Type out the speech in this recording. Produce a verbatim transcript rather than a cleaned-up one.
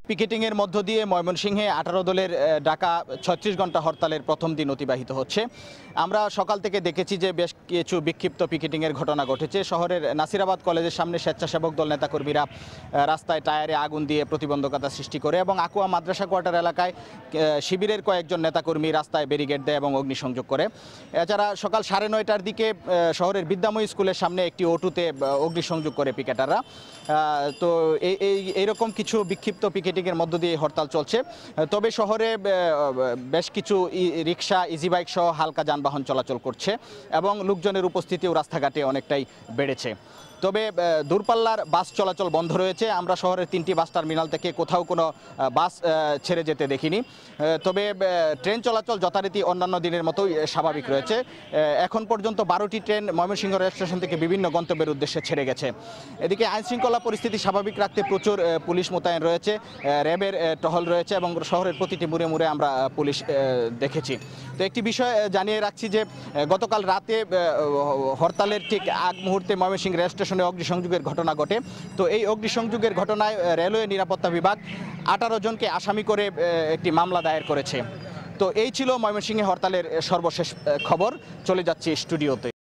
পিকেটিংয়ের মধ্য দিয়ে ময়মনসিংহে আঠারো দলের ডাকা ছত্রিশ ঘন্টা হরতালের প্রথম দিন অতিবাহিত হচ্ছে। আমরা সকাল থেকে দেখেছি যে বেশ কিছু বিক্ষিপ্ত পিকেটিংয়ের ঘটনা ঘটেছে। শহরের নাসিরাবাদ কলেজের সামনে স্বেচ্ছাসেবক দল নেতাকর্মীরা রাস্তায় টায়ারে আগুন দিয়ে প্রতিবন্ধকতা সৃষ্টি করে এবং আকুয়া মাদ্রাসা কোয়ার্টার এলাকায় শিবিরের কয়েকজন নেতাকর্মী রাস্তায় ব্যারিকেড দেয় এবং অগ্নিসংযোগ করে। এছাড়া সকাল সাড়ে নয়টার দিকে শহরের বিদ্যাময়ী স্কুলের সামনে একটি অটোতে অগ্নিসংযোগ করে পিকেটাররা। তো এই এইরকম কিছু বিক্ষিপ্ত পিকেটিংয়ের মধ্য দিয়ে হরতাল চলছে। তবে শহরে বেশ কিছু রিক্সা, ইজি বাইক সহ হালকা যানবাহন চলাচল করছে এবং লোকজনের উপস্থিতিও রাস্তাঘাটে অনেকটাই বেড়েছে। তবে দূরপাল্লার বাস চলাচল বন্ধ রয়েছে। আমরা শহরের তিনটি বাস টার্মিনাল থেকে কোথাও কোনো বাস ছেড়ে যেতে দেখিনি। তবে ট্রেন চলাচল যথারীতি অন্যান্য দিনের মতোই স্বাভাবিক রয়েছে। এখন পর্যন্ত বারোটি ট্রেন ময়মনসিংহ রেল স্টেশন থেকে বিভিন্ন গন্তব্যের উদ্দেশ্যে ছেড়ে গেছে। এদিকে আইনশৃঙ্খলা পরিস্থিতি স্বাভাবিক রাখতে প্রচুর পুলিশ মোতায়েন রয়েছে, র্যাবের টহল রয়েছে এবং শহরের প্রতিটি মুড়ে মুড়ে আমরা পুলিশ দেখেছি। তো একটি বিষয় জানিয়ে রাখছি যে গতকাল রাতে হরতালের ঠিক আগ মুহূর্তে ময়মনসিংহ রেল স্টেশনে অগ্নিসংযোগের ঘটনা ঘটে। তো এই অগ্নিসংযোগের ঘটনায় রেলওয়ে নিরাপত্তা বিভাগ আঠারো জনকে আসামি করে একটি মামলা দায়ের করেছে। তো এই ছিল ময়মনসিংহে হরতালের সর্বশেষ খবর। চলে যাচ্ছি স্টুডিওতে।